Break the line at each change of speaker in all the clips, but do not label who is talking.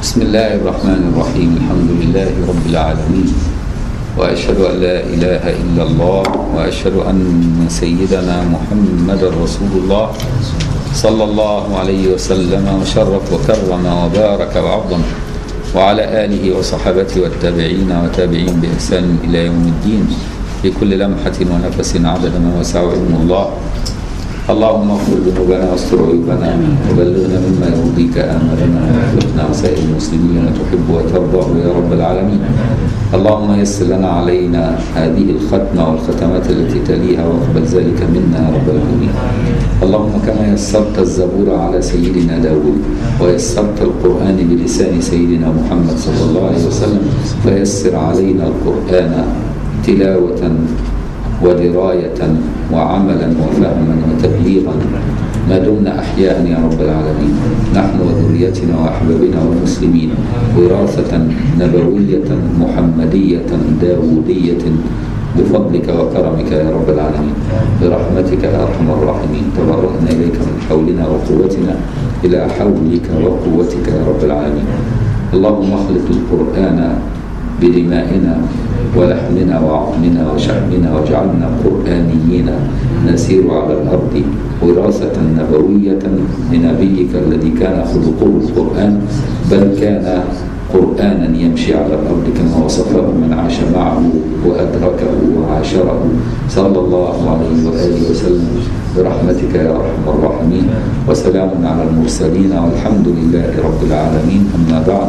بسم الله الرحمن الرحيم. الحمد لله رب العالمين، وأشهد أن لا إله إلا الله، وأشهد أن سيدنا محمد رسول الله صلى الله عليه وسلم وشرف وكرم وبارك وعظم، وعلى آله وصحبته والتابعين وتابعين بإحسان إلى يوم الدين، في كل لمحة ونفس عدد ما وسع علم الله. اللهم اغفر ذنوبنا واستر عيوبنا وبلغنا مما يرضيك آمالنا، ووفقنا وسائر المسلمين تحب وترضى يا رب العالمين. اللهم يسر لنا علينا هذه الختمة والختمات التي تليها، واقبل ذلك منا يا رب العالمين. اللهم كما يسرت الزبور على سيدنا داود ويسرت القرآن بلسان سيدنا محمد صلى الله عليه وسلم، فيسر علينا القرآن تلاوة ودراية وعملا وفهما وتبليغا ما دمنا أحياء يا رب العالمين، نحن وذريتنا وأحبابنا والمسلمين، وراثة نبوية محمدية داودية بفضلك وكرمك يا رب العالمين، برحمتك يا أرحم الراحمين. تبرأنا إليك من حولنا وقوتنا إلى حولك وقوتك يا رب العالمين. اللهم اخلط القرآن بدمائنا ولحمنا وعظمنا وشحمنا، واجعلنا قرآنيين نسير على الأرض وراثة نبوية لنبيك الذي كان خلقه القرآن، بل كان قرآنا يمشي على الأرض كما وصفه من عاش معه وأدركه وعاشره صلى الله عليه وآله وسلم، برحمتك يا أرحم الراحمين. وسلام على المرسلين والحمد لله رب العالمين. أما بعد،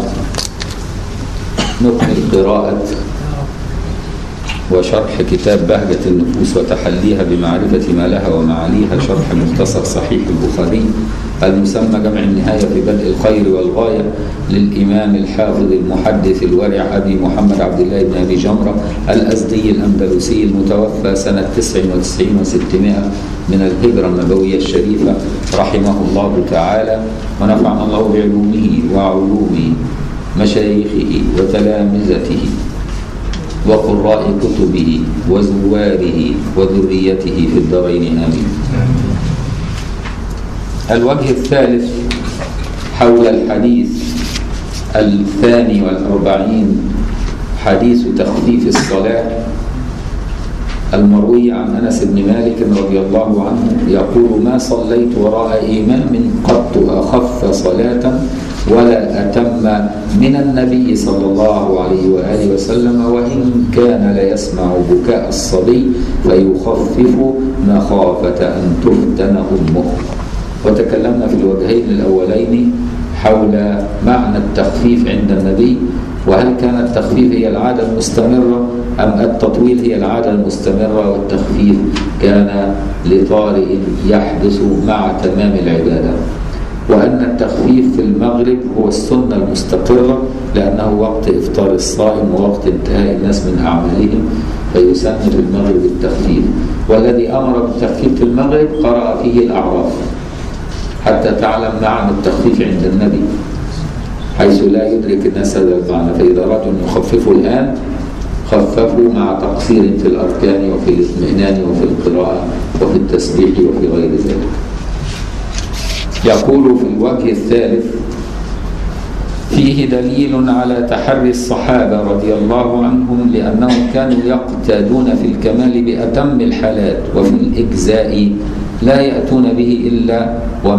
نكمل قراءة وشرح كتاب بهجة النفوس وتحليها بمعرفة ما لها ومعاليها، شرح مختصر صحيح البخاري المسمى جمع النهاية في بدء الخير والغاية، للإمام الحافظ المحدث الورع أبي محمد عبد الله بن أبي جمرة الأزدي الأندلسي، المتوفى سنة 99 و600 من الهجرة النبوية الشريفة، رحمه الله تعالى، ونفعنا الله بعلومه وعلوم مشايخه وتلامذته وقراء كتبه وزواره وذريته في الدارين آمين. الوجه الثالث حول الحديث 42، حديث تخفيف الصلاة، المروي عن أنس بن مالك رضي الله عنه يقول: ما صليت وراء إمام قط أخف صلاة ولا أتم من النبي صلى الله عليه وآله وسلم، وإن كان ليسمع بكاء الصبي فيخفف مخافة أن تفتن أمه. وتكلمنا في الوجهين الأولين حول معنى التخفيف عند النبي، وهل كان التخفيف هي العادة المستمرة أم التطويل هي العادة المستمرة، والتخفيف كان لطارئ يحدث مع تمام العبادة، وأن التخفيف في المغرب هو السنة المستقرة لأنه وقت إفطار الصائم ووقت انتهاء الناس من أعمالهم، فيسن في المغرب التخفيف. والذي أمر بالتخفيف في المغرب قرأ فيه الأعراف حتى تعلم معنى التخفيف عند النبي، حيث لا يدرك الناس هذا المعنى. فإذا رجل يخففوا الآن خففوا مع تقصير في الأركان وفي الاطمئنان وفي القراءة وفي التسبيح وفي غير ذلك. يقول في الوجه الثالث: فيه دليل على تحري الصحابة رضي الله عنهم، لأنهم كانوا يقتادون في الكمال بأتم الحالات، وفي الإجزاء لا يأتون به إلا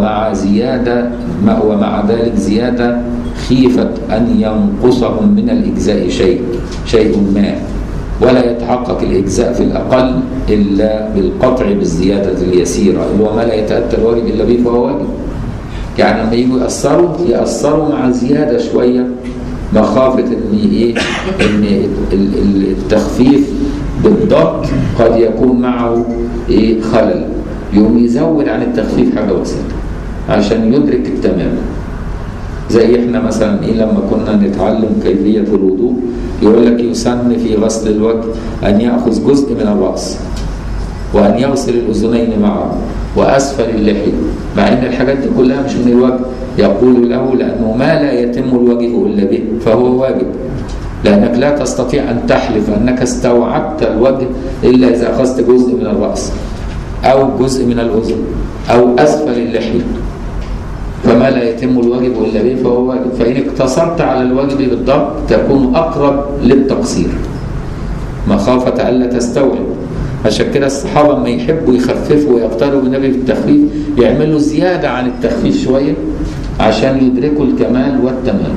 ومع ذلك زيادة خيفة أن ينقصهم من الإجزاء شيء ما، ولا يتحقق الإجزاء في الأقل إلا بالقطع بالزيادة اليسيرة، اللي هو ما لا يتأتى الواجب إلا به فهو واجب. يعني لما يجوا يأثروا مع زيادة شوية، مخافة إن التخفيف بالضبط قد يكون معه خلل، يوم يزود عن التخفيف حاجة بسيطة عشان يدرك التمام. زي احنا مثلا لما كنا نتعلم كيفية الوضوء، يقول لك يسن في غسل الوجه أن يأخذ جزء من الرأس، وأن يغسل الأذنين معه، وأسفل اللحية، مع أن الحاجات دي كلها مش من الوجه. يقول له لأنه ما لا يتم الوجه إلا به فهو واجب، لأنك لا تستطيع أن تحلف أنك استوعبت الوجه إلا إذا أخذت جزء من الرأس أو جزء من الأذن أو أسفل اللحية. فما لا يتم الواجب إلا به فهو واجب، فإن اقتصرت على الواجب بالضبط تكون أقرب للتقصير مخافة ألا تستوعب. عشان كده الصحابة لما يحبوا يخففوا ويقتربوا بالنبي في التخفيف يعملوا زيادة عن التخفيف شوية عشان يدركوا الكمال والتمام.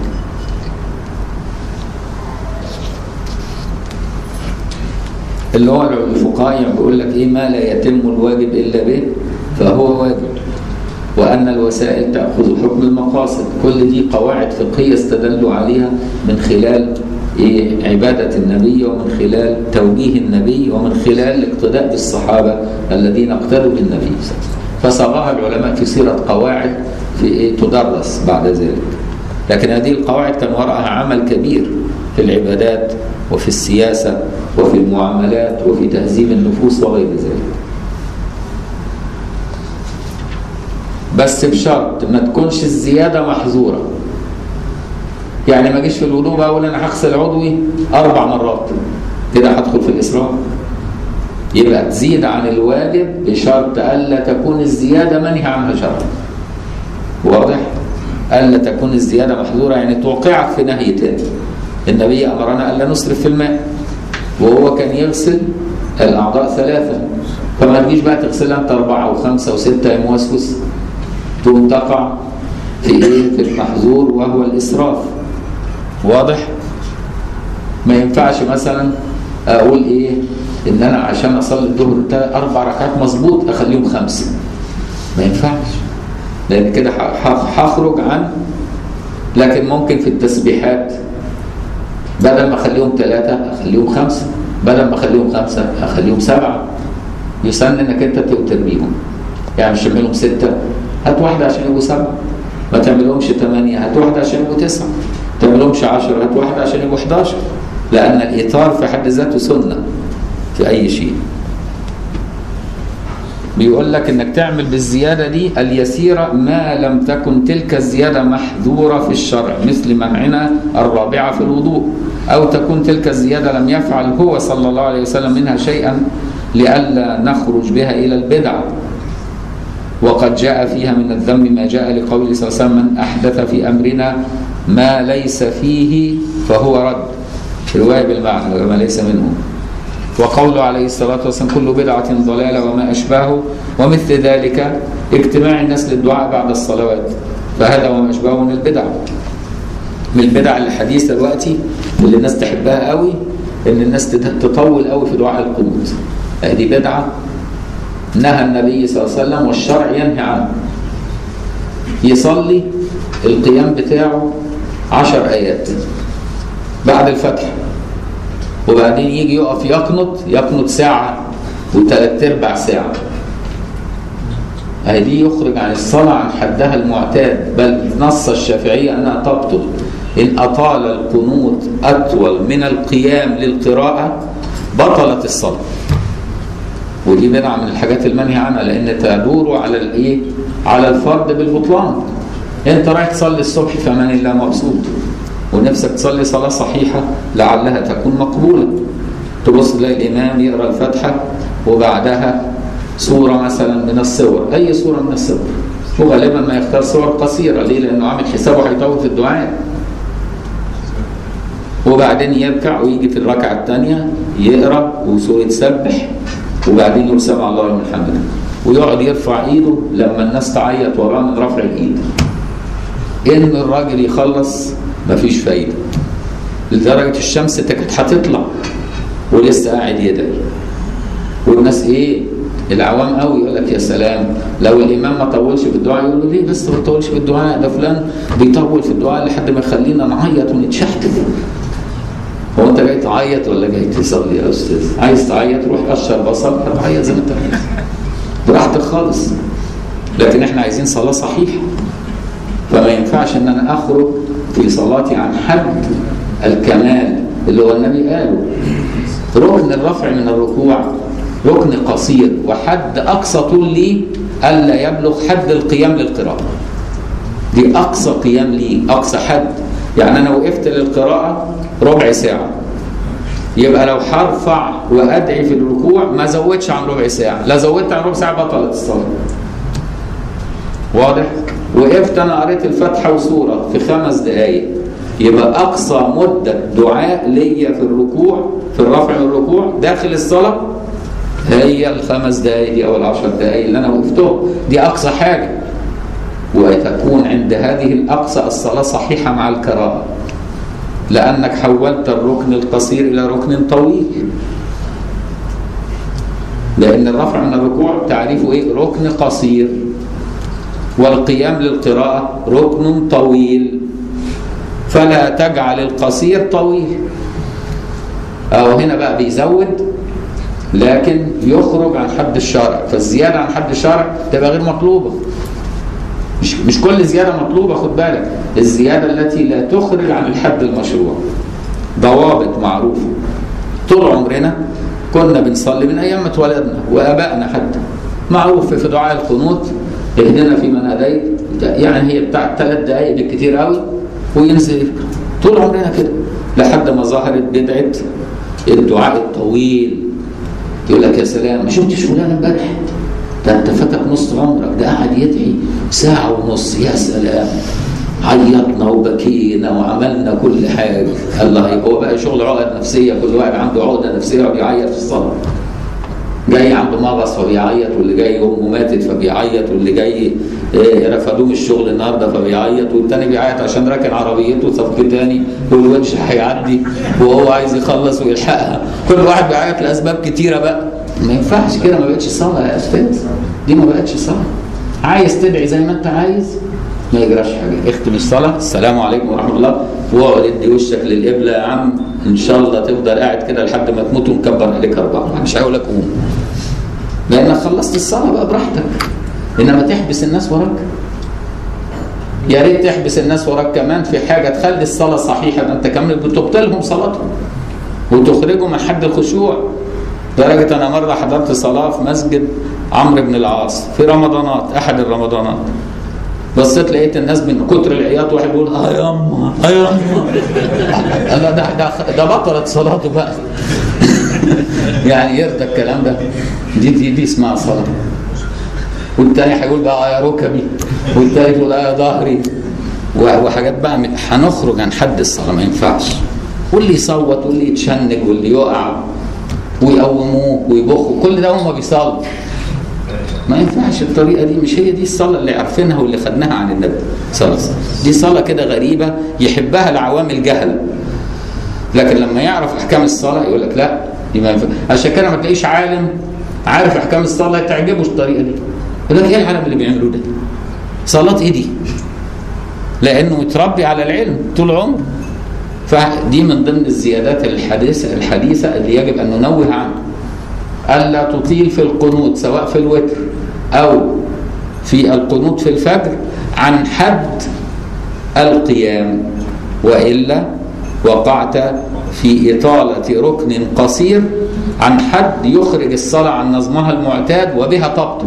اللي هو الفقهاء بيقول لك ايه؟ ما لا يتم الواجب الا به فهو واجب، وان الوسائل تاخذ حكم المقاصد. كل دي قواعد فقهيه استدلوا عليها من خلال عباده النبي، ومن خلال توجيه النبي، ومن خلال الاقتداء بالصحابه الذين اقتدوا بالنبي، فصاغها العلماء في صيغه قواعد في تدرس بعد ذلك. لكن هذه القواعد كان وراءها عمل كبير في العبادات وفي السياسة وفي المعاملات وفي تهذيب النفوس وغير ذلك. بس بشرط ما تكونش الزيادة محظورة. يعني ما اجيش في الوضوء بقى اقول انا هغسل عضوي 4 مرات، كده هدخل في الإسراف. يبقى تزيد عن الواجب بشرط ألا تكون الزيادة منهي عنها شرعا. واضح؟ ألا تكون الزيادة محظورة، يعني توقعك في نهي تاني. النبي أمرنا ألا نسرف في الماء، وهو كان يغسل الأعضاء 3، فما تجيش بقى تغسلها أنت 4 و5 و6 يا موسوس، تقوم تقع في إيه؟ في المحظور وهو الإسراف. واضح؟ ما ينفعش مثلا أقول إيه؟ إن أنا عشان أصلي الظهر 4 ركعات مظبوط أخليهم 5. ما ينفعش، لأن كده هخرج عن. لكن ممكن في التسبيحات بدل ما أخليهم 3 أخليهم 5، بدل ما أخليهم 5 أخليهم 7. يسن إنك أنت توتر بيهم، يعني مش تعملهم 6، هات واحدة عشان يبقوا 7. ما تعملهمش 8، هات واحدة عشان يبقوا 9. ما تعملهمش 10، هات واحدة عشان يبقوا 11. لأن الإيثار في حد ذاته سنة في أي شيء. بيقول لك انك تعمل بالزيادة دي اليسيرة ما لم تكن تلك الزيادة محذورة في الشرع، مثل منعنا 4 في الوضوء، او تكون تلك الزيادة لم يفعل هو صلى الله عليه وسلم منها شيئا لئلا نخرج بها الى البدعة. وقد جاء فيها من الذم ما جاء لقوله صلى الله عليه وسلم: من احدث في امرنا ما ليس فيه فهو رد، في رواية بالمعنى ما ليس منه. وقوله عليه الصلاة والسلام: كل بدعة ضلالة وما أشباهه. ومثل ذلك اجتماع الناس للدعاء بعد الصلوات، فهذا وما أشباهه من البدع. من البدع الحديثة دلوقتي اللي الناس تحبها قوي إن الناس تطول قوي في دعاء القنوت. هذه بدعة نهى النبي صلى الله عليه وسلم والشرع ينهي عنه. يصلي القيام بتاعه 10 آيات بعد الفتح، وبعدين يجي يقف يقنط ساعة و3/4 ساعة. دي يخرج عن الصلاة عن حدها المعتاد، بل نص الشافعية أنها تبطل إن أطال القنوت أطول من القيام للقراءة بطلت الصلاة. ودي بدعة من الحاجات المنهي عنها، لأن تدور على الإيه؟ على الفرد بالبطلان. أنت رايح تصلي الصبح في أمان الله مبسوط، ونفسك تصلي صلاة صحيحة لعلها تكون مقبولة، تبص تلاقي الإمام يقرأ الفاتحة وبعدها سورة مثلا من السور، أي سورة من السور، وغالبا ما يختار سور قصيرة. ليه؟ لأنه عامل حسابه هيطول في الدعاء. وبعدين يركع ويجي في الركعة الثانية يقرأ وسورة سبح، وبعدين يقول سمع الله لمن حمده، ويقعد يرفع إيده لما الناس تعيط وراه من رفع الإيد. إن الراجل يخلص مفيش فايدة، لدرجة الشمس كانت هتطلع ولسه قاعد يدعي. والناس ايه؟ العوام قوي يقول لك يا سلام لو الامام ما طولش في الدعاء، يقول له ليه بس ما طولش في الدعاء؟ ده فلان بيطول في الدعاء لحد ما يخلينا نعيط ونتشحتف. هو انت جاي تعيط ولا جاي تصلي يا استاذ؟ عايز تعيط روح قشر بصل هتعيط زي ما انت عايز براحتك خالص. لكن احنا عايزين صلاة صحيحة، فما ينفعش ان انا اخرج في صلاتي عن حد الكمال اللي هو النبي قاله. ركن الرفع من الركوع ركن قصير، وحد اقصى طول ليه الا يبلغ حد القيام للقراءة. دي اقصى قيام ليه، اقصى حد. يعني انا وقفت للقراءة ربع ساعة، يبقى لو هرفع وادعي في الركوع ما زودش عن ربع ساعة. لا زودت عن ربع ساعة بطلت الصلاة. واضح؟ وقفت أنا قريت الفاتحة وسورة في 5 دقايق، يبقى أقصى مدة دعاء ليا في الركوع، في الرفع من الركوع داخل الصلاة هي ال5 دقايق دي أو ال10 دقايق اللي أنا وقفتهم، دي أقصى حاجة. وتكون عند هذه الأقصى الصلاة صحيحة مع القراءة، لأنك حولت الركن القصير إلى ركن طويل. لأن الرفع من الركوع تعريفه إيه؟ ركن قصير، والقيام للقراءة ركن طويل، فلا تجعل القصير طويل. أو هنا بقى بيزود لكن يخرج عن حد الشرع، فالزيادة عن حد الشرع تبقى غير مطلوبة. مش كل زيادة مطلوبة، خد بالك، الزيادة التي لا تخرج عن الحد المشروع. ضوابط معروفة. طول عمرنا كنا بنصلي من أيام ما اتولدنا، وآبائنا حتى معروف في دعاء القنوت اهدنا في من هديت، يعني هي بتاعت 3 دقايق بالكتير قوي وينزل. طول عمرنا كده لحد ما ظهرت بدعة الدعاء الطويل. يقول لك يا سلام، ما شفتش فلان امبارح؟ ده انت فاتك نص عمرك، ده قاعد يدعي 1.5 ساعة، يا سلام، عيطنا وبكينا وعملنا كل حاجة. الله، هو بقى شغل عقد نفسية، كل واحد عنده عقدة نفسية وبيعيط في الصلاة. جاي عنده مغص فبيعيط، واللي جاي امه ماتت فبيعيط، واللي جاي رفضوه من الشغل النهارده فبيعيط، والتاني بيعيط عشان راكن عربيته صف تاني والونش هيعدي وهو عايز يخلص ويلحقها. كل واحد بيعيط لاسباب كتيره بقى. ما ينفعش كده، ما بقتش صلاه يا استاذ، دي ما بقتش صلاه. عايز تدعي زي ما انت عايز، ما يجراش حاجه، اختم الصلاه السلام عليكم ورحمه الله، واقعد ادي وشك للقبله يا عم، ان شاء الله تفضل قاعد كده لحد ما تموت ونكبر عليك 4. مش هقول لك قوم، لانك خلصت الصلاه بقى براحتك. انما تحبس الناس وراك، يا ريت تحبس الناس وراك كمان في حاجه تخلي الصلاه صحيحه. ده انت كمان بتبطلهم صلاتهم وتخرجهم من حد الخشوع. لدرجه انا مره حضرت صلاه في مسجد عمرو بن العاص في رمضانات، احد الرمضانات، بصيت لقيت الناس من كتر العياط واحد يقول يا يما يا يما. ده بطلت صلاته بقى. يعني يرضى الكلام ده؟ دي اسمها صلاه. والتاني هيقول بقى يا ركبي، والتالت يقول يا ظهري، وحاجات بقى. هنخرج عن حد الصلاه، ما ينفعش. واللي يصوت واللي يتشنج واللي يقع ويقوموه ويبخوا، كل ده هم بيصلوا. ما ينفعش الطريقه دي، مش هي دي الصلاه اللي عارفينها واللي خدناها عن النبي صلى الله عليه وسلم. دي صلاه كده غريبه يحبها العوام الجهل، لكن لما يعرف احكام الصلاه يقول لك لا دي ما ينفع. عشان كده ما تلاقيش عالم عارف احكام الصلاه تعجبه الطريقه دي، يقول لك ايه العالم اللي بيعملوه ده؟ صلاه ايه دي؟ لانه متربي على العلم طول عمره. فدي من ضمن الزيادات الحديثه اللي يجب ان ننوه عنها. ألا تطيل في القنوت سواء في الوتر أو في القنوت في الفجر عن حد القيام، وإلا وقعت في إطالة ركن قصير عن حد يخرج الصلاة عن نظمها المعتاد وبها تبطل.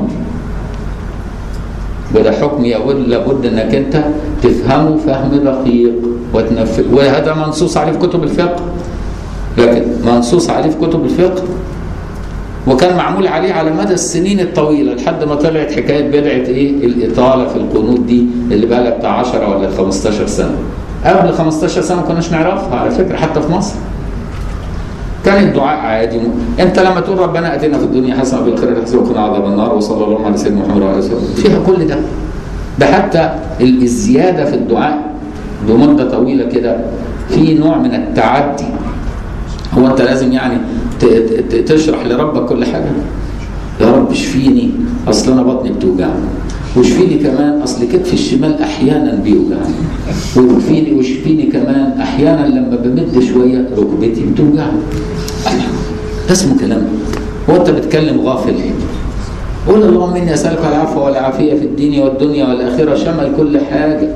وده حكم لابد أنك أنت تفهمه فهم دقيق وتنفذ، وهذا منصوص عليه في كتب الفقه. لكن منصوص عليه في كتب الفقه وكان معمول عليه على مدى السنين الطويلة لحد ما طلعت حكاية بدعة ايه؟ الإطالة في القنوت دي اللي بقى لها بتاع 10 ولا 15 سنة. قبل 15 سنة ما كناش نعرفها على فكرة، حتى في مصر كان الدعاء عادي. انت لما تقول ربنا اتنا في الدنيا حسنة وفي الآخرة حسنة وقنا عذاب النار وصلى الله على سيدنا محمد وعلى اله وسلم، فيها كل ده. ده حتى الزيادة في الدعاء بمدة طويلة كده في نوع من التعدي. هو انت لازم يعني تشرح لربك كل حاجة؟ يا رب اشفيني اصل انا بطني بتوجعني، واشفيني كمان اصل كتفي الشمال احيانا بيوجعني، واشفيني كمان احيانا لما بمد شويه ركبتي بتوجعني. ده اسمه كلام؟ هو انت بتكلم غافل؟ قول اللهم اني اسالك العفو والعافيه في الدين والدنيا والاخره، شمل كل حاجه.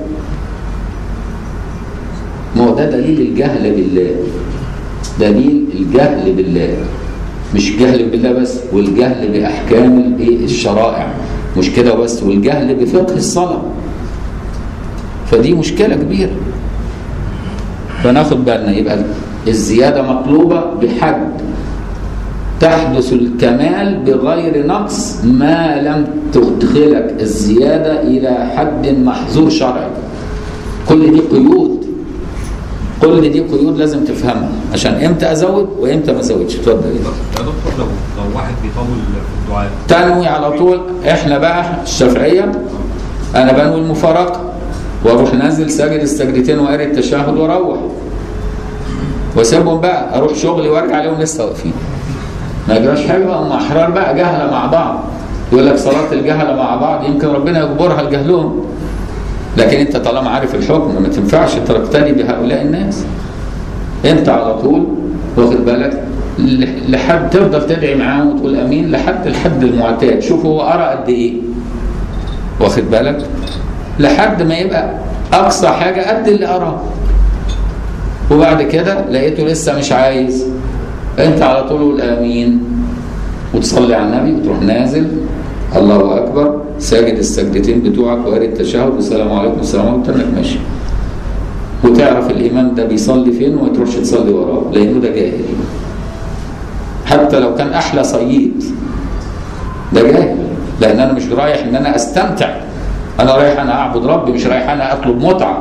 ما هو ده دليل الجهل بالله، دليل الجهل بالله، مش جهل بالله بس، والجهل بأحكام الشرائع، مش كده بس، والجهل بفقه الصلاة. فدي مشكلة كبيرة. فناخد بالنا، يبقى الزيادة مطلوبة بحد تحدث الكمال بغير نقص ما لم تدخلك الزيادة إلى حد محظور شرعي. كل دي قيود، كل دي قيود لازم تفهمها عشان امتى ازود وامتى ما ازودش. اتفضل.
يا دكتور لو واحد بيطول في الدعاء
تنوي على طول. احنا بقى الشافعيه انا بنوي المفارقه واروح نازل ساجد السجدتين وقاري التشهد واروح واسيبهم بقى، اروح شغلي وارجع عليهم لسه واقفين. ما يجراش حاجه بقى، هم احرار بقى جهله مع بعض. يقول لك صلاه الجهله مع بعض يمكن ربنا يجبرها لجهلهم، لكن انت طالما عارف الحكم ما تنفعش تقتدي بهؤلاء الناس. انت على طول واخد بالك لحد تفضل تدعي معاهم وتقول امين لحد الحد المعتاد. شوف هو قرأ قد ايه، واخد بالك، لحد ما يبقى اقصى حاجه قد اللي قراه. وبعد كده لقيته لسه مش عايز، انت على طول قول امين وتصلي على النبي وتروح نازل الله اكبر ساجد السجدتين بتوعك وقاري التشهد والسلام عليكم والسلام عليكم انك ماشي. وتعرف الامام ده بيصلي فين وما تروحش تصلي وراه لانه ده جاهل. حتى لو كان احلى صيد ده جاهل، لان انا مش رايح ان انا استمتع، انا رايح انا اعبد ربي، مش رايح انا اطلب متعه.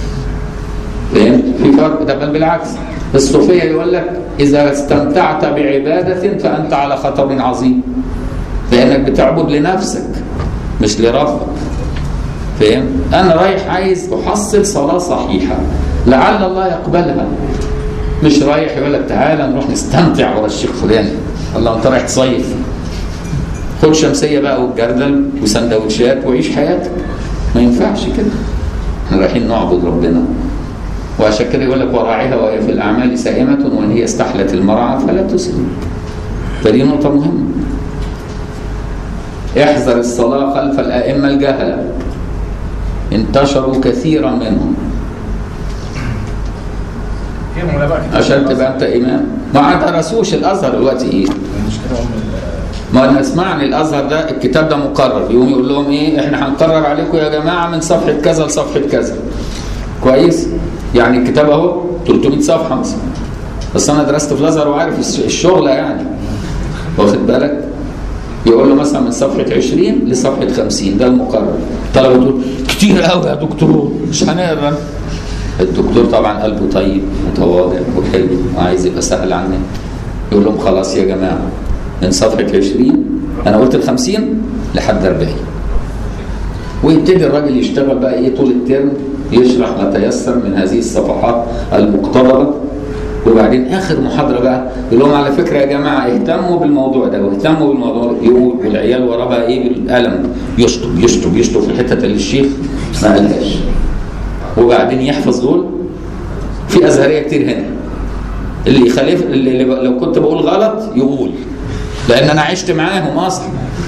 فهمت؟ في فرق ده. بل بالعكس الصوفيه يقول لك اذا استمتعت بعباده فانت على خطر عظيم، لانك بتعبد لنفسك مش لربك. فهم؟ انا رايح عايز احصل صلاه صحيحه لعل الله يقبلها، مش رايح يقول لك تعالى نروح نستمتع ورا الشيخ فلان. الله انت رايح تصيف، خد شمسيه بقى وتجردل وسندوتشات وعيش حياتك. ما ينفعش كده، احنا رايحين نعبد ربنا. وعشان كده يقول لك وراعيها وهي في الاعمال سائمه وان هي استحلت المرعى فلا تسلم. فدي نقطه مهمه. احذر الصلاة خلف الأئمة الجهلة، انتشروا كثيرا منهم. عشان تبقى أنت إمام ما درسوش الأزهر دلوقتي إيه؟ ما أنا اسمعني، الأزهر ده الكتاب ده مقرر، يقوم يقول لهم إيه؟ إحنا هنقرر عليكم يا جماعة من صفحة كذا لصفحة كذا. كويس؟ يعني الكتاب أهو 300 صفحة مثلا، بس أنا درست في الأزهر وعارف الشغلة يعني. واخد بالك؟ يقول له مثلا من صفحة 20 لصفحة 50 ده المقرر. الطلبة تقول كتير قوي يا دكتور مش هنقرا. الدكتور طبعا قلبه طيب متواضع وحلو وعايز يبقى سهل عننا. يقول لهم خلاص يا جماعة من صفحة 20 أنا قلت ال 50 لحد 40. ويبتدي الراجل يشتغل بقى إيه طول الترم يشرح ما تيسر من هذه الصفحات المقتضبة. وبعدين اخر محاضره بقى يقول لهم على فكره يا جماعه اهتموا بالموضوع ده واهتموا بالموضوع ده. يقول والعيال وراه بقى ايه بالقلم يشطب يشطب يشطب في الحته اللي الشيخ ما قالهاش. وبعدين يحفظ دول. في ازهريه كتير هنا اللي يخالف اللي لو كنت بقول غلط يقول، لان انا عشت معاهم اصلا.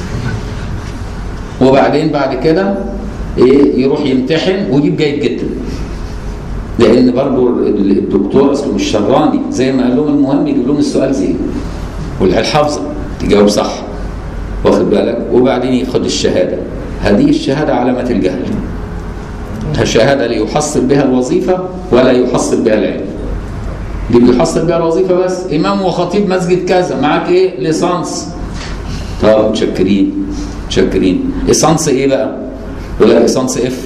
وبعدين بعد كده ايه يروح يمتحن ويجيب جيد جدا، لان برضو الدكتور اصله مش شراني زي ما قال لهم. المهم يجيب لهم السؤال زي والعيال حافظه تجاوب صح، واخد بالك. وبعدين ياخد الشهاده. هذه الشهاده علامه الجهل، شهاده ليحصل بها الوظيفه ولا يحصل بها العلم. دي بيحصل بها الوظيفه بس، امام وخطيب مسجد كذا، معاك ايه؟ ليسانس. طب متشكرين متشكرين. ليسانس ايه بقى؟ ولا ليسانس اف؟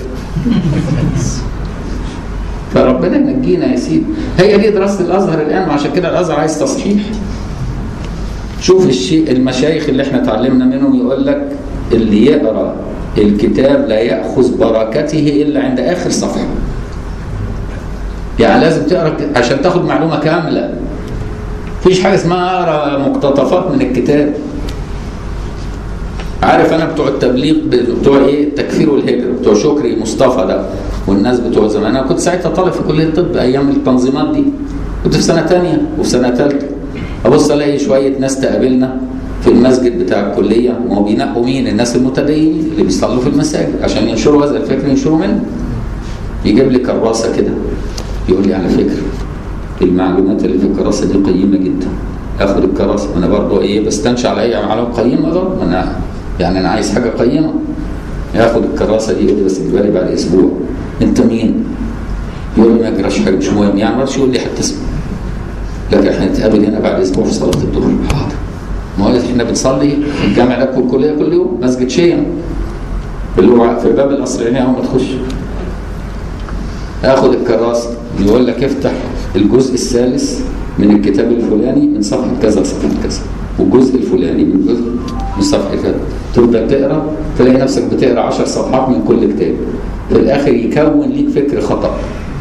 فربنا ينجينا يا سيدي. هي دي دراسه الازهر الان، وعشان كده الازهر عايز تصحيح. شوف الشيء المشايخ اللي احنا اتعلمنا منهم يقول لك اللي يقرا الكتاب لا ياخذ بركته الا عند اخر صفحه. يعني لازم تقرا عشان تاخد معلومه كامله. مفيش حاجه اسمها اقرا مقتطفات من الكتاب. عارف انا بتوع التبليغ بتوع ايه؟ تكفير والهجر، بتوع شكري مصطفى ده والناس بتوع زمان. انا كنت ساعتها طالب في كليه الطب ايام التنظيمات دي، كنت في سنه ثانيه وفي سنه ثالثه. ابص الاقي شويه ناس تقابلنا في المسجد بتاع الكليه، وهو بينقوا مين؟ الناس المتدينين اللي بيصلوا في المساجد عشان ينشروا هذا الفكر، ينشروا منه. يجيب لي كراسه كده يقول لي على فكره المعلومات اللي في الكراسه دي قيمه جدا. اخد الكراسه وانا برضه ايه بستنشع على اي معلومه قيمه برضه، انا يعني انا عايز حاجه قيمه. ياخد الكراسه دي يقول لي بس تجيبها لي بعد اسبوع. انت مين؟ يقول لي ما يجراش حاجه مش مهم، يعني ما يقول لي حتى اسمه. لكن احنا نتقابل هنا بعد اسبوع في صلاه الظهر. حاضر. ما هو احنا بنصلي في الجامع ده الكليه كل يوم، مسجد شيم اللي هو في باب القصر العيني اول ما تخش. اخد الكراسه يقول لك افتح الجزء الثالث من الكتاب الفلاني من صفحه كذا لصفحه كذا، والجزء الفلاني من جزء من صفحه كذا. تبدا تقرا تلاقي نفسك بتقرا 10 صفحات من كل كتاب، في الاخر يكون ليك فكر خطا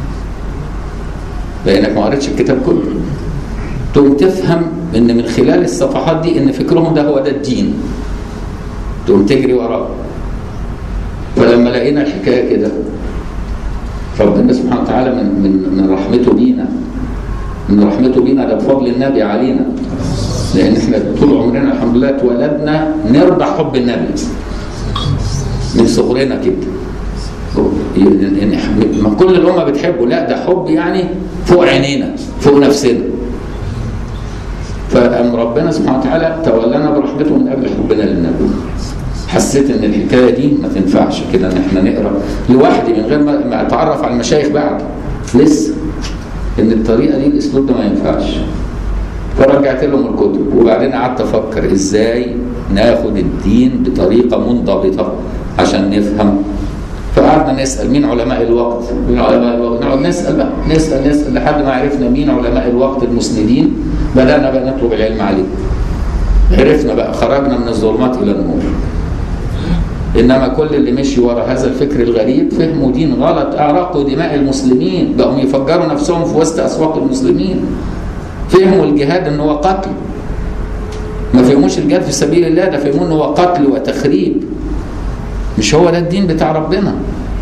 لانك ما قريتش الكتاب كله. تقوم تفهم ان من خلال الصفحات دي ان فكرهم ده هو ده الدين، تقوم تجري وراه. فلما لقينا الحكايه كده، فربنا سبحانه وتعالى من رحمته بينا، من رحمته بينا ده بفضل النبي علينا، لان احنا طول عمرنا الحمد لله اتولدنا نرضى حب النبي من صغرنا كده. ما كل الامه بتحبه، لا ده حب يعني فوق عينينا فوق نفسنا. فأم ربنا سبحانه وتعالى تولانا برحمته من اجل حبنا للنبي. حسيت ان الحكايه دي ما تنفعش كده ان احنا نقرا لوحدي من غير ما اتعرف على المشايخ بعد لسه، ان الطريقه دي الاسلوب ده ما ينفعش. فرجعت لهم الكتب وبعدين قعدت افكر ازاي ناخد الدين بطريقه منضبطه عشان نفهم. فقعدنا نسال مين علماء الوقت، مين علماء الوقت، نقعد نسال بقى، نسال لحد ما عرفنا مين علماء الوقت المسندين. بدانا بقى نطلب العلم عليه، عرفنا بقى، خرجنا من الظلمات الى النور. انما كل اللي مشي ورا هذا الفكر الغريب فهموا دين غلط، اعرقوا دماء المسلمين، بقوا يفجروا نفسهم في وسط اسواق المسلمين. فهموا الجهاد ان هو قتل، ما فهموش الجهاد في سبيل الله، ده فهموا ان هو قتل وتخريب. مش هو ده الدين بتاع ربنا.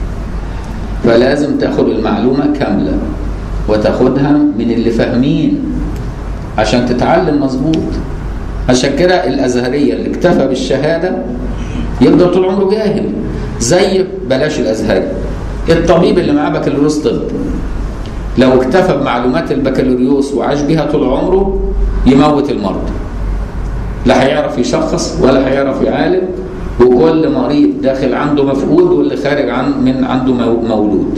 فلازم تاخد المعلومه كامله وتاخدها من اللي فاهمين عشان تتعلم مظبوط. عشان كده الازهريه اللي اكتفى بالشهاده يفضل طول عمره جاهل. زي بلاش الازهري، الطبيب اللي معاه بكالوريوس طب لو اكتفى بمعلومات البكالوريوس وعاش بيها طول عمره يموت المرضى، لا هيعرف يشخص ولا هيعرف يعالج، وكل مريض داخل عنده مفقود واللي خارج من عنده مولود،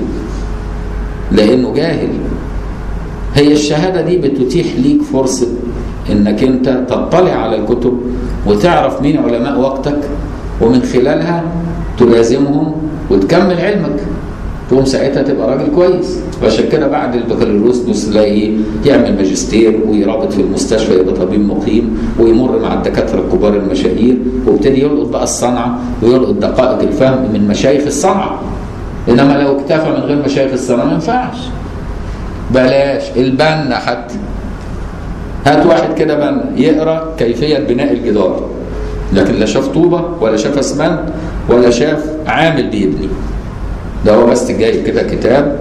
لانه جاهل. هي الشهاده دي بتتيح ليك فرصه انك انت تطلع على الكتب وتعرف مين علماء وقتك، ومن خلالها تلازمهم وتكمل علمك، تقوم ساعتها تبقى راجل كويس. وعشان كده بعد البكالوريوس تلاقيه يعمل ماجستير ويرابط في المستشفى، يبقى طبيب مقيم ويمر مع الدكاتره الكبار المشاهير، وابتدي يلقط بقى الصنعه ويلقط دقائق الفهم من مشايخ الصنعه. انما لو اكتفى من غير مشايخ الصنعه ما ينفعش. بلاش البنا حتى، هات واحد كده بنا يقرا كيفيه بناء الجدار، لكن لا شاف طوبه ولا شاف اسمنت ولا شاف عامل بيبني، ده هو بس جايب كده كتاب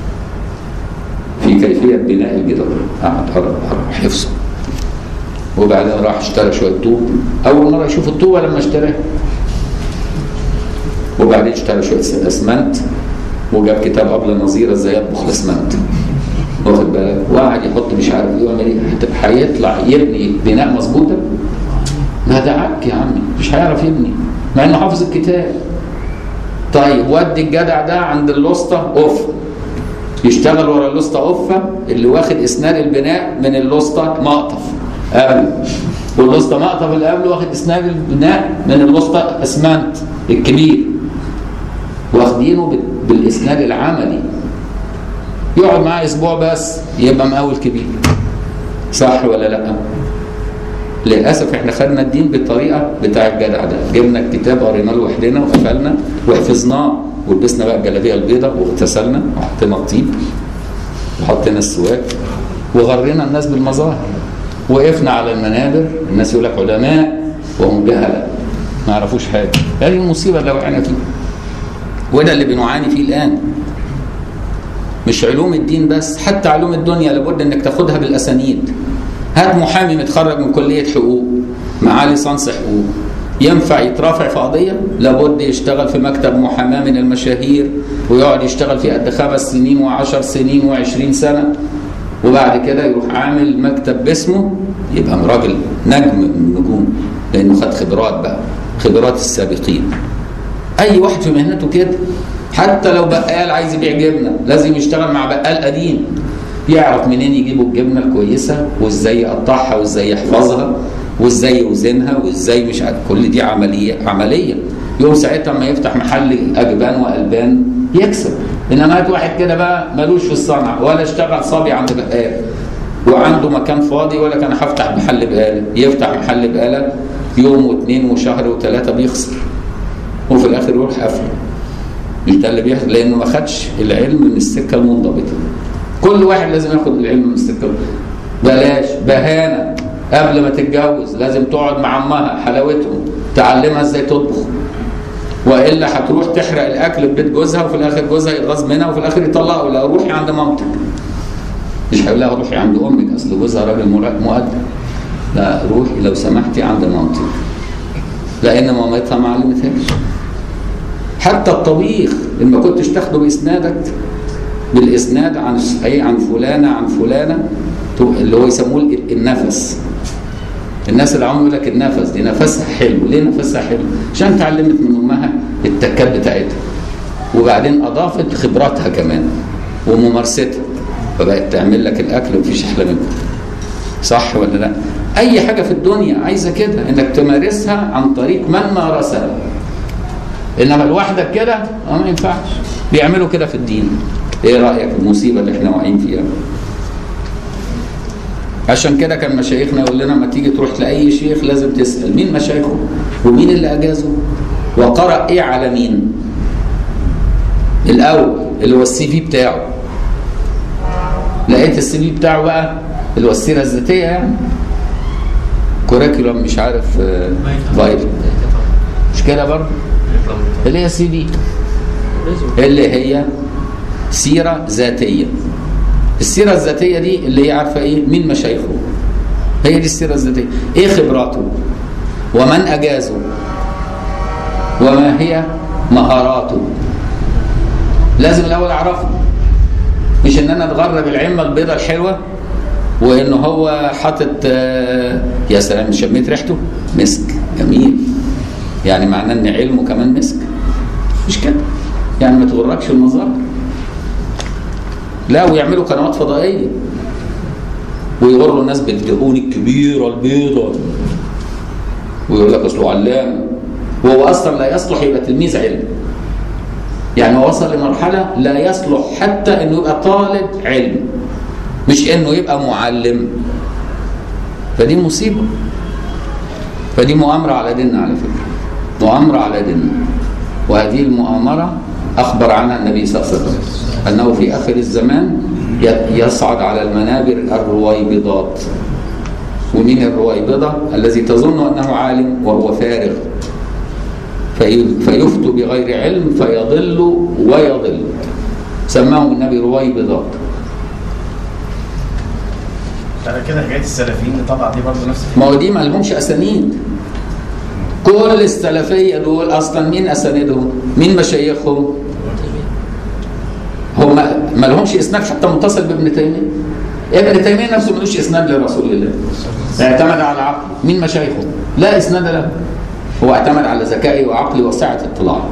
في كيفيه بناء الجدار، قعد حفظه، وبعدين راح اشترى شويه طوب. اول مره يشوف الطوبه لما اشتراها، وبعدين اشترى شويه اسمنت وجاب كتاب قبل نظيره ازاي يطبخ الاسمنت، واخد بالك، وقعد يحط مش عارف ايه ويعمل ايه، هيطلع يبني بناء مظبوط؟ ما ده عك يا عمي، مش هيعرف يبني مع انه حافظ الكتاب. طيب ودي الجدع ده عند اللسطه اوف، يشتغل ورا اللسطه اوفه اللي واخد اسناد البناء من اللسطه مقطف قبل، واللسطه مقطف اللي قبله واخد اسناد البناء من اللسطه اسمنت الكبير، واخدينه بالاسناد العملي. يقعد معاه اسبوع بس يبقى مقاول كبير، صح ولا لا؟ للاسف احنا خدنا الدين بالطريقه بتاع الجدع ده، جبنا الكتاب قريناه لوحدنا وقفلنا وحفظناه ولبسنا بقى الجلابيه البيضاء واغتسلنا وحطينا الطيب وحطينا السواك وغرينا الناس بالمظاهر، وقفنا على المنابر الناس يقول لك علماء وهم جهله ما يعرفوش حاجه. هذه المصيبه اللي وقعنا فيها، وده اللي بنعاني فيه الان. مش علوم الدين بس، حتى علوم الدنيا لابد انك تاخدها بالاسانيد. هات محامي متخرج من كليه حقوق معاه ليسانس حقوق، ينفع يترافع في قضيه؟ لابد يشتغل في مكتب محاماه من المشاهير ويقعد يشتغل فيه قد 5 سنين و10 سنين و20 سنه، وبعد كده يروح عامل مكتب باسمه، يبقى راجل نجم من النجوم، لانه خد خبرات بقى، خبرات السابقين. اي واحد في مهنته كده، حتى لو بقال عايز يبيع جبنه لازم يشتغل مع بقال قديم، يعرف منين يجيبوا الجبنه الكويسه وازاي يقطعها وازاي يحفظها وازاي يوزنها وازاي مش عارف، كل دي عمليه. يوم ساعتها ما يفتح محل اجبان والبان يكسب. انما هات واحد كده بقى ملوش في الصنعه ولا اشتغل صبي عند بقال وعنده مكان فاضي ولا كان هفتح محل بقاله، يفتح محل بقاله يوم واثنين وشهر وثلاثه بيخسر وفي الاخر يروح قافل. مش ده اللي بيحصل؟ لانه ما خدش العلم من السكه المنضبطه. كل واحد لازم ياخد العلم من السكه. بلاش بهانه قبل ما تتجوز، لازم تقعد مع امها حلاوتهم تعلمها ازاي تطبخ، والا هتروح تحرق الاكل في بيت جوزها وفي الاخر جوزها يتغاظ منها وفي الاخر يطلقها. لا روحي عند مامتك، مش هيقول لها روحي عند امك اصل جوزها راجل مؤدب، لا روحي لو سمحتي عند مامتك، لان مامتها ما علمتهاش. حتى الطبيخ ان ما كنتش تاخده باسنادك بالاسناد عن عن فلانه عن فلانه، اللي هو يسموه النفس. الناس اللي عم يقول لك النفس دي نفسها حلو. ليه نفسها حلو؟ عشان اتعلمت من امها التكات بتاعتها وبعدين اضافت خبراتها كمان وممارستها، فبقت تعمل لك الاكل ومفيش احلى منه. صح ولا لا؟ اي حاجه في الدنيا عايزه كده، انك تمارسها عن طريق من مارسها. انما لوحدك كده ما ينفعش. بيعملوا كده في الدين. ايه رايك المصيبه اللي احنا واقعين فيها؟ عشان كده كان مشايخنا يقول لنا لما تيجي تروح لاي شيخ لازم تسال مين مشايخه ومين اللي اجازه وقرأ ايه على مين الاول، اللي هو السي في بتاعه. لقيت السي في بتاعه بقى اللي هو السيره الذاتيه يعني كوريكولم مش عارف فايل، مش كده برضه؟ اللي هي سي في اللي هي سيره ذاتيه. السيره الذاتيه دي اللي هي عارفه ايه؟ مين مشايخه، هي دي السيره الذاتيه. ايه خبراته ومن اجازه وما هي مهاراته، لازم الاول اعرفه. مش ان انا اتغرب العمه البيضه الحلوه وان هو حاطط يا سلام شميت ريحته مسك جميل، يعني معناه ان علمه كمان مسك. مش كده يعني، ما تغركش المظاهر. لا، ويعملوا قنوات فضائيه ويغروا الناس بالدهون الكبيره البيضاء ويقول لك اصله علامه وهو اصلا لا يصلح يبقى تلميذ علم. يعني هو وصل لمرحله لا يصلح حتى انه يبقى طالب علم، مش انه يبقى معلم. فدي مصيبه، فدي مؤامره على ديننا على فكره، مؤامره على ديننا. وهذه المؤامره اخبر عنها النبي صلى الله عليه وسلم انه في اخر الزمان يصعد على المنابر الرويبضات. ومين الرويبضه؟ الذي تظن انه عالم وهو فارغ، فيفتوا بغير علم فيضل ويضل. سماهم النبي رويبضات.
على كده حكايه السلفيين اللي طبعا دي برضه نفس
ما هو دي ما لهمش اسانيد. كل السلفيه دول اصلا مين اساندهم؟ مين مشايخهم؟ هم ما لهمش اسناد حتى متصل بابن تيميه. ابن تيميه نفسه ملوش اسناد لرسول الله، اعتمد على عقله. مين مشايخه؟ لا اسناد له، هو اعتمد على ذكائه وعقله وسعه اطلاعه.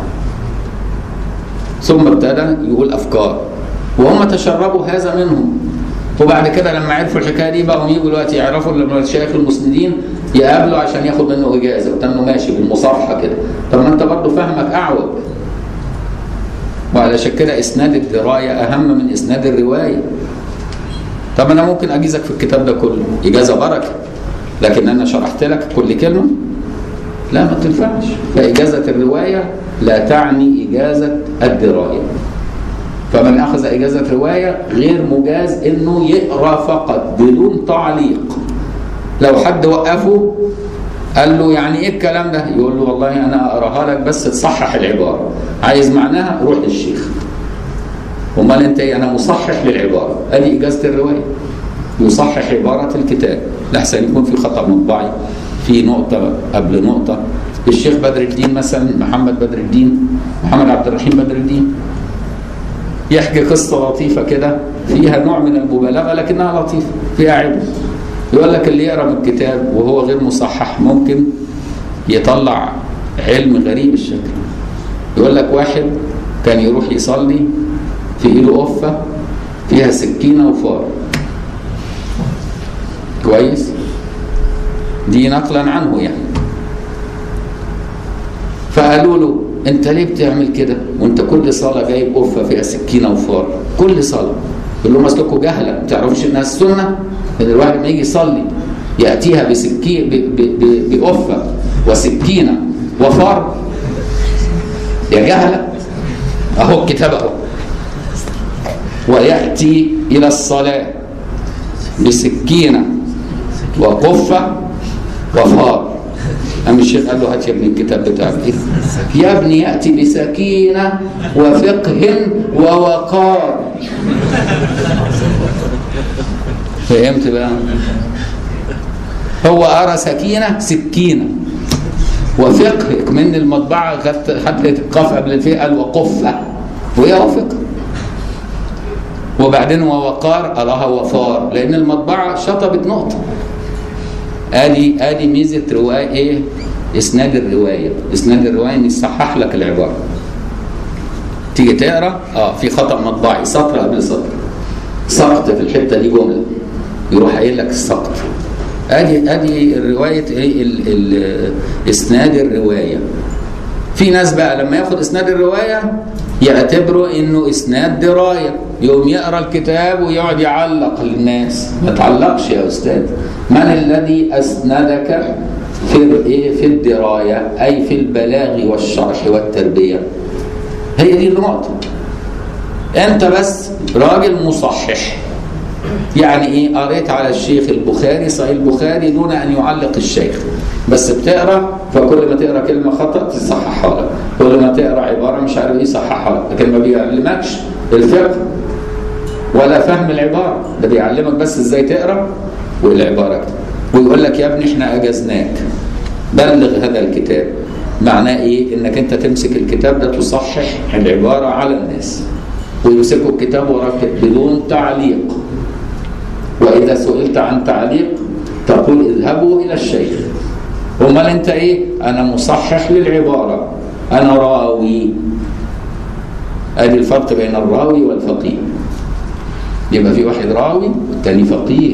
ثم ابتدى يقول افكار وهم تشربوا هذا منهم. وبعد كده لما عرفوا الحكايه دي بقوا يجوا دلوقتي يعرفوا لما الشيخ المسندين يقابلوا عشان ياخد منه اجازه وتنه ماشي بالمصافحه كده. طب ما انت برضه فهمك اعوج. وعلشان كده اسناد الدرايه اهم من اسناد الروايه. طب انا ممكن اجيزك في الكتاب ده كله اجازه بركه، لكن انا شرحت لك كل كلمه؟ لا ما تنفعش. فاجازه الروايه لا تعني اجازه الدرايه. فمن اخذ اجازه روايه غير مجاز انه يقرا فقط بدون تعليق. لو حد وقفه قال له يعني ايه الكلام ده؟ يقول له والله انا اقراها لك بس تصحح العباره، عايز معناها روح للشيخ. امال انت ايه؟ انا مصحح للعباره. ادي اجازه الروايه، يصحح عباره الكتاب لحسن يكون في خطا مطبعي في نقطه قبل نقطه. الشيخ بدر الدين مثلا محمد بدر الدين، محمد عبد الرحيم بدر الدين، يحكي قصه لطيفه كده فيها نوع من المبالغه لكنها لطيفه فيها عبره. يقول لك اللي يقرا من الكتاب وهو غير مصحح ممكن يطلع علم غريب الشكل. يقول لك واحد كان يروح يصلي في ايده قفه فيها سكينه وفار، كويس؟ دي نقلا عنه يعني. فقالوا له انت ليه بتعمل كده وانت كل صلاه جايب قفه فيها سكينه وفار كل صلاه؟ يقول لهم اصلكم جهله ما تعرفوش انها السنه ان الواحد لما يجي يصلي ياتيها بسكين بقفه وسكينه وفار. يا جهله اهو الكتاب اهو. وياتي الى الصلاه بسكينه وقفه وفار. قام الشيخ قال له هات يا ابني الكتاب بتاعك ايه؟ يا ابني ياتي بسكينه وفقه ووقار. فهمت بقى؟ هو ارى سكينه وفقه من المطبعه حتى القاف قبل الفاء قال وقفه وهي وفقه. وبعدين ووقار اراها وفار لان المطبعه شطبت نقطه. ادي ميزه روايه ايه؟ اسناد الروايه ان يصحح لك العباره. تيجي تقرا في خطا مطبعي سطر قبل سطر، سقط في الحته دي جمله، يروح قايل لك السقط. ادي الروايه ايه؟ اسناد الروايه. في ناس بقى لما ياخد اسناد الروايه يعتبره انه اسناد درايه، يقوم يقرا الكتاب ويقعد يعلق للناس. ما تعلقش يا استاذ. من الذي اسندك في الدرايه اي في البلاغ والشرح والتربيه؟ هي دي النقطه. انت بس راجل مصحح. يعني ايه؟ قريت على الشيخ البخاري صحيح البخاري دون ان يعلق الشيخ، بس بتقرا فكل ما تقرا كلمه خطا تصححها لك، كل ما تقرا عباره مش عارف ايه يصححها لك، لكن ما بيعلمكش الفقه ولا فهم العباره، ده بيعلمك بس ازاي تقرا والعباره كده. ويقول لك يا ابني احنا اجزناك بلغ هذا الكتاب. معناه ايه؟ انك انت تمسك الكتاب ده تصحح العباره على الناس، ويمسكوا الكتاب وراك بدون تعليق. وإذا سئلت عن تعليق تقول اذهبوا إلى الشيخ. امال أنت إيه؟ أنا مصحح للعبارة، أنا راوي. أدي الفرق بين الراوي والفقيه. يبقى في واحد راوي والتاني فقيه.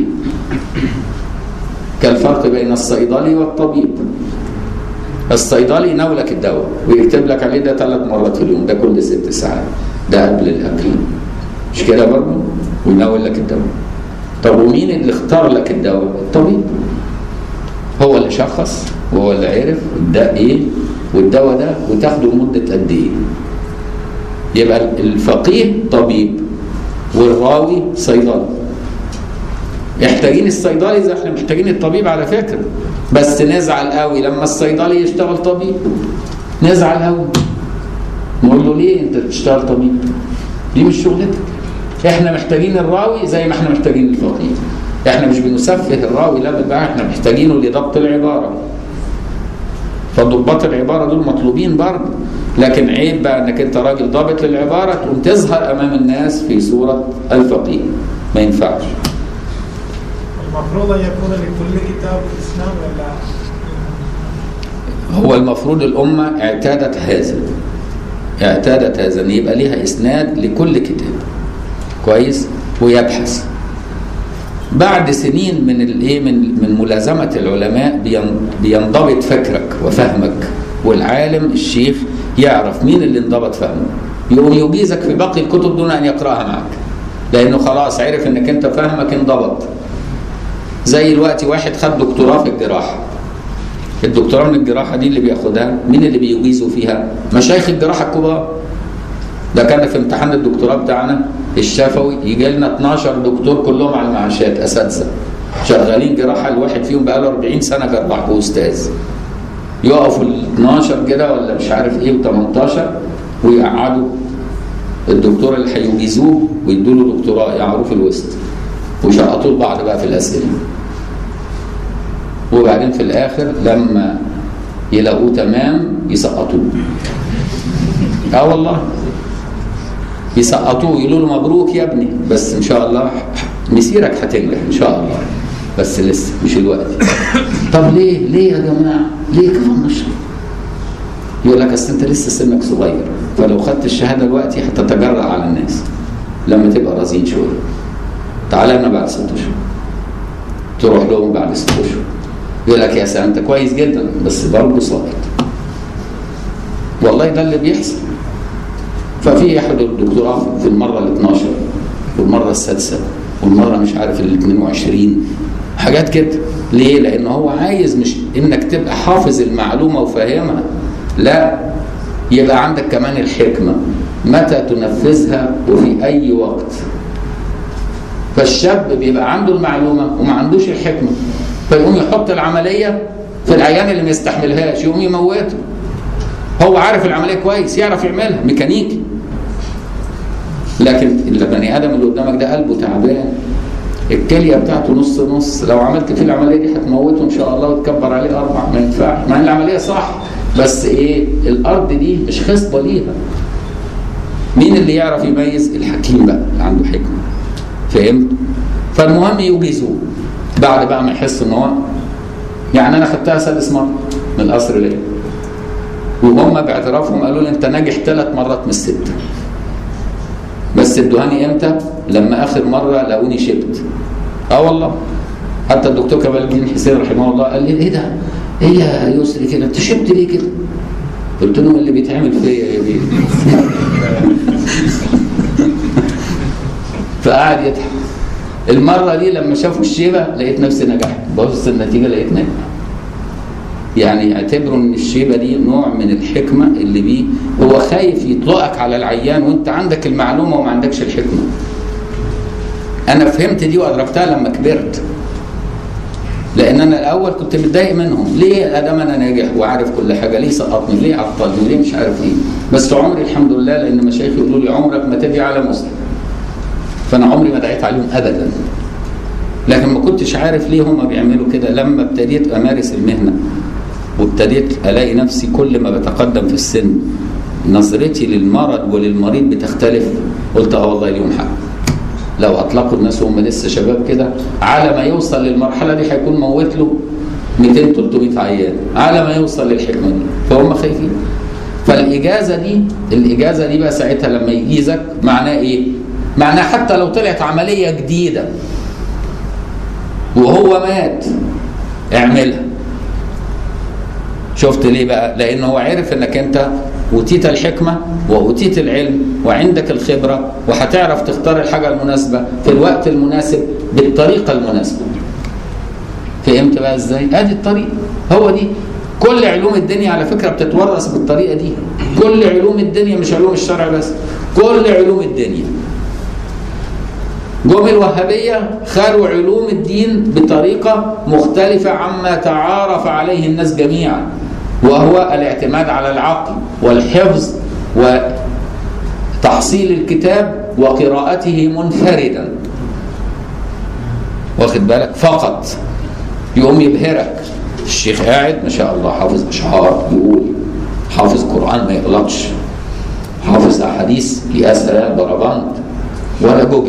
كالفرق بين الصيدلي والطبيب. الصيدلي يناولك الدواء ويكتب لك عليه ده 3 مرات في اليوم، ده كل 6 ساعات، ده قبل الأكل، مش كده برضه؟ ويناول لك الدواء. طب ومين اللي اختار لك الدواء؟ الطبيب. هو اللي شخص وهو اللي عرف ده ايه والدواء ده وتاخده لمده قد ايه. يبقى الفقيه طبيب والراوي صيدلي. محتاجين الصيدلي زي احنا محتاجين الطبيب على فكره، بس نزعل قوي لما الصيدلي يشتغل طبيب. نزعل قوي. نقول له ليه انت بتشتغل طبيب؟ دي مش شغلتك. احنا محتاجين الراوي زي ما احنا محتاجين الفقيه. احنا مش بنسفه الراوي، لا بالعكس احنا محتاجينه لضبط العباره. فضباط العباره دول مطلوبين برضه، لكن عيب بقى انك انت راجل ضابط للعباره تقوم تظهر امام الناس في صوره الفقيه. ما ينفعش.
المفروض ان يكون لكل كتاب اسناد ولا؟
هو المفروض الامه اعتادت هذا ان يبقى ليها اسناد لكل كتاب. كويس؟ ويبحث. بعد سنين من الايه من ملازمه العلماء بينضبط فكرك وفهمك، والعالم الشيخ يعرف مين اللي انضبط فهمه، يقوم يجيزك في باقي الكتب دون ان يقراها معك، لانه خلاص عرف انك انت فهمك انضبط. زي الوقت واحد خد دكتوراه في الجراحه. الدكتوراه من الجراحه دي اللي بياخدها مين اللي بيجيزوا فيها؟ مشايخ الجراحه الكبار. ده كان في امتحان الدكتوراه بتاعنا الشفوي يجي لنا 12 دكتور كلهم على المعاشات، اساتذه شغالين جراحه، الواحد فيهم بقى له 40 سنه جراح واستاذ. يقفوا ال 12 كده ولا مش عارف ايه و18 ويقعدوا الدكتور اللي هيجيزوه ويدوا له دكتوراه يقعدوا في الوسط ويشقطوا لبعض بقى في الاسئله. وبعدين في الاخر لما يلاقوه تمام يسقطوه. والله يسقطوه يقولوا له مبروك يا ابني، بس ان شاء الله مسيرك هتنجح ان شاء الله، بس لسه مش الوقت. طب ليه يا جماعه؟ ليه كمان نشر؟ يقول لك اصل انت لسه سنك صغير، فلو خدت الشهاده دلوقتي هتتجرأ على الناس لما تبقى رزين شويه. تعالى لنا بعد 6 اشهر. تروح لهم بعد 6 اشهر. يقول لك يا سلام انت كويس جدا بس برضه ساقط. والله ده اللي بيحصل. ففي يحضر الدكتوراه في المره ال 12 والمره السادسه والمره مش عارف ال 22 حاجات كده. ليه؟ لان هو عايز مش انك تبقى حافظ المعلومه وفاهمها، لا، يبقى عندك كمان الحكمه متى تنفذها وفي اي وقت. فالشاب بيبقى عنده المعلومه وما عندوش الحكمه، فيقوم يحط العمليه في العيان اللي ما يستحملهاش يقوم يموته. هو عارف العمليه كويس، يعرف يعملها ميكانيكي، لكن البني ادم اللي قدامك ده قلبه تعبان، الكليه بتاعته نص نص، لو عملت فيه العمليه دي هتموته ان شاء الله وتكبر عليه 4. ما ينفعش، مع ان العمليه صح بس ايه؟ الارض دي مش خصبه ليها. مين اللي يعرف يميز؟ الحكيم بقى اللي عنده حكمه. فهمت؟ فالمهم يوجزوه بعد بقى ما يحس ان هو يعني انا خدتها سادس مره من القصر ليه؟ وهم باعترافهم قالوا لي انت ناجح 3 مرات من ال6. بس ادوهاني امتى؟ لما اخر مره لقوني شبت. والله حتى الدكتور كمال الدين حسين رحمه الله قال لي ايه ده؟ ايه يا يسري كده؟ انت شبت ليه كده؟ قلت لهم اللي بيتعمل فيا يا بيه. فقعد يضحك. المره دي لما شافوا الشيبه لقيت نفسي نجحت، ببص النتيجه لقيت نجح. يعني اعتبروا ان الشيبه دي نوع من الحكمه اللي بيه هو خايف يطلقك على العيان وانت عندك المعلومه وما عندكش الحكمه. انا فهمت دي وادركتها لما كبرت، لان انا الاول كنت متضايق منهم. ليه ادام انا ناجح وعارف كل حاجه ليه سقطني؟ ليه عطلني؟ ليه مش عارف ايه؟ بس عمري الحمد لله، لان مشايخي يقولوا لي عمرك ما تدعي على مسلم، فانا عمري ما دعيت عليهم ابدا. لكن ما كنتش عارف ليه هم بيعملوا كده. لما ابتديت امارس المهنه وابتديت الاقي نفسي كل ما بتقدم في السن نظرتي للمرض وللمريض بتختلف، قلت والله ليهم حق. لو اطلقوا الناس وهم لسه شباب كده على ما يوصل للمرحله دي هيكون موت له 200 300 عيان على ما يوصل للحكمه دي، فهم خايفين. فالاجازه دي بقى ساعتها لما يجيزك معناه ايه؟ معناه حتى لو طلعت عمليه جديده وهو مات اعملها. شفت ليه بقى؟ لأنه هو عرف انك انت اوتيت الحكمة واوتيت العلم وعندك الخبرة وهتعرف تختار الحاجة المناسبة في الوقت المناسب بالطريقة المناسبة. فهمت بقى ازاي؟ ادي الطريقة. هو دي كل علوم الدنيا على فكرة بتتورث بالطريقة دي. كل علوم الدنيا، مش علوم الشرع بس، كل علوم الدنيا. جم الوهابية خلوا علوم الدين بطريقة مختلفة عما تعارف عليه الناس جميعا، وهو الاعتماد على العقل والحفظ وتحصيل الكتاب وقراءته منفردا. واخد بالك؟ فقط يقوم يبهرك. الشيخ قاعد ما شاء الله حافظ أشعار، يقول حافظ قرآن ما يغلطش، حافظ أحاديث يا سلام بربند ولا جوجل.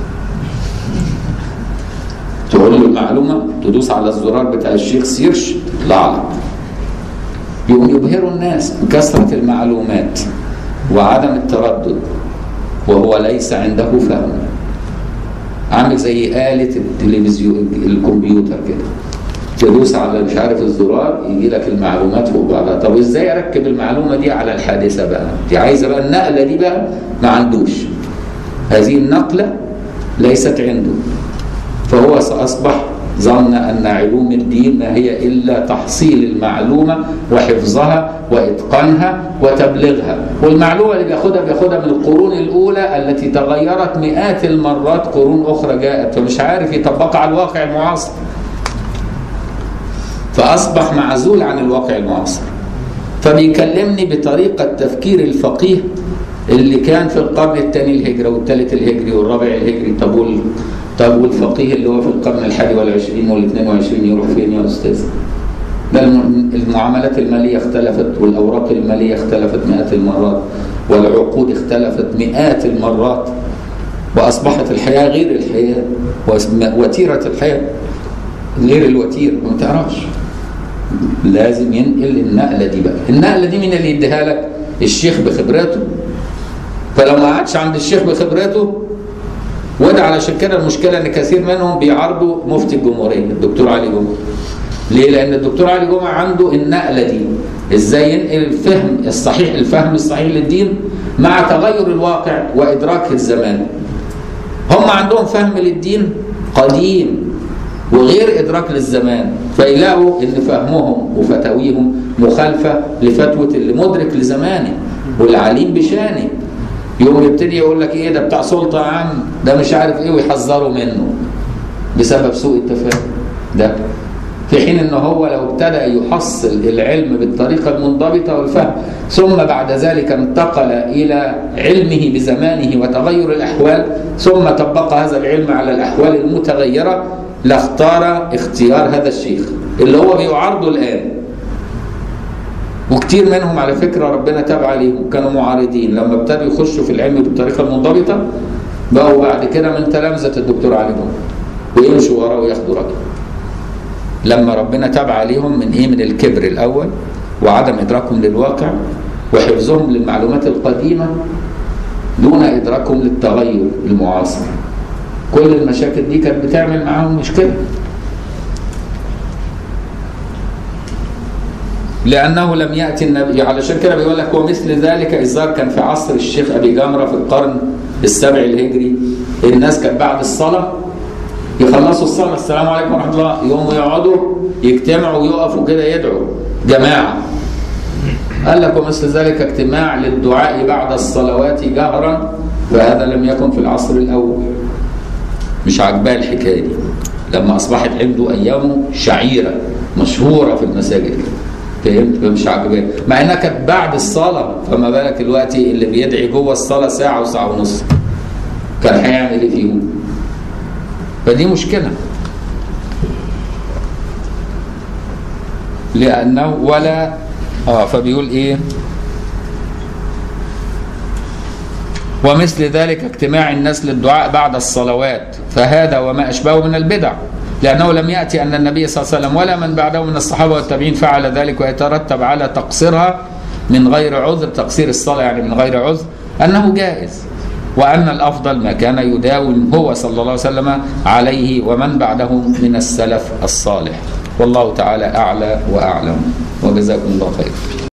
تقول له المعلومة تدوس على الزرار بتاع الشيخ سيرش تطلع لك. يقوم يبهروا الناس بكثرة المعلومات وعدم التردد وهو ليس عنده فهم. عامل زي آلة التلفزيون الكمبيوتر كده، تدوس على مش عارف الزرار يجي لك المعلومات فوق بعضها. طب ازاي اركب المعلومة دي على الحادثة بقى؟ دي عايزة بقى النقلة دي بقى ما عندوش. هذه النقلة ليست عنده، فهو سأصبح ظن أن علوم الدين ما هي إلا تحصيل المعلومة وحفظها وإتقانها وتبليغها. والمعلومة اللي بياخدها من القرون الأولى التي تغيرت مئات المرات، قرون أخرى جاءت، فمش عارف يطبقها على الواقع المعاصر، فأصبح معزول عن الواقع المعاصر. فبيكلمني بطريقة تفكير الفقيه اللي كان في القرن الثاني الهجري والثالث الهجري والرابع الهجري. طب والفقيه اللي هو في القرن الحادي والعشرين والاثنين وعشرين يروح فين يا أستاذ؟ ده المعاملات المالية اختلفت، والأوراق المالية اختلفت مئات المرات، والعقود اختلفت مئات المرات، وأصبحت الحياة غير الحياة، وتيرة الحياة غير الوتيرة. ما تعرفش، لازم ينقل النقلة دي بقى. النقلة دي مين اللي يديها لك؟ الشيخ بخبرته. فلو ما قعدش عند الشيخ بخبرته، وده علشان كده المشكلة ان كثير منهم بيعارضوا مفتي الجمهورية الدكتور علي جمهور. ليه؟ لأن الدكتور علي جمعة عنده النقلة دي، إزاي ينقل الفهم الصحيح للدين مع تغير الواقع وإدراك الزمان. هم عندهم فهم للدين قديم وغير إدراك للزمان، فيلاقوا إن فهمهم وفتاويهم مخالفة لفتوى اللي مدرك لزمانه والعليم بشانه. يوم يبتدي يقول لك إيه ده بتاع سلطة يا عم، ده مش عارف إيه، ويحذروا منه بسبب سوء التفاهم ده، في حين إن هو لو ابتدأ يحصل العلم بالطريقة المنضبطة والفهم، ثم بعد ذلك انتقل إلى علمه بزمانه وتغير الأحوال، ثم طبق هذا العلم على الأحوال المتغيرة، لاختار اختيار هذا الشيخ اللي هو بيعارضه الآن. وكتير منهم على فكرة ربنا تاب عليهم، كانوا معارضين، لما ابتدوا يخشوا في العلم بالطريقة المنضبطة بقوا بعد كده من تلامذة الدكتور علي جمعة ويمشوا وراه وياخدوا رأيه. لما ربنا تاب عليهم من ايه؟ من الكبر الاول وعدم ادراكهم للواقع وحفظهم للمعلومات القديمه دون ادراكهم للتغير المعاصر. كل المشاكل دي كانت بتعمل معاهم مشكله، لانه لم ياتي النبي. علشان كده بيقول لك ومثل ذلك الظاهر كان في عصر الشيخ ابي جمره في القرن السابع الهجري، الناس كانت بعد الصلاه يخلصوا الصلاة السلام عليكم ورحمة الله، يقوموا يقعدوا يجتمعوا ويقفوا كده يدعوا جماعة. قال لك ومثل ذلك اجتماع للدعاء بعد الصلوات جهرا، فهذا لم يكن في العصر الأول. مش عاجباه الحكاية دي، لما أصبحت عنده أيامه شعيرة مشهورة في المساجد، فهمت؟ مش عاجباه، مع إنها كانت بعد الصلاة، فما بالك دلوقتي اللي بيدعي جوه الصلاة ساعة وساعة ونص، كان هيعمل إيه فيهم؟ فدي مشكلة، لأنه ولا فبيقول إيه؟ ومثل ذلك اجتماع الناس للدعاء بعد الصلوات، فهذا وما أشبهه من البدع، لأنه لم يأتي أن النبي صلى الله عليه وسلم ولا من بعده من الصحابة والتابعين فعل ذلك، ويترتب على تقصيرها من غير عذر، تقصير الصلاة يعني من غير عذر، أنه جائز، وأن الأفضل ما كان يداوم هو صلى الله عليه وسلم عليه ومن بعده من السلف الصالح. والله تعالى أعلى وأعلم، وجزاكم الله خير.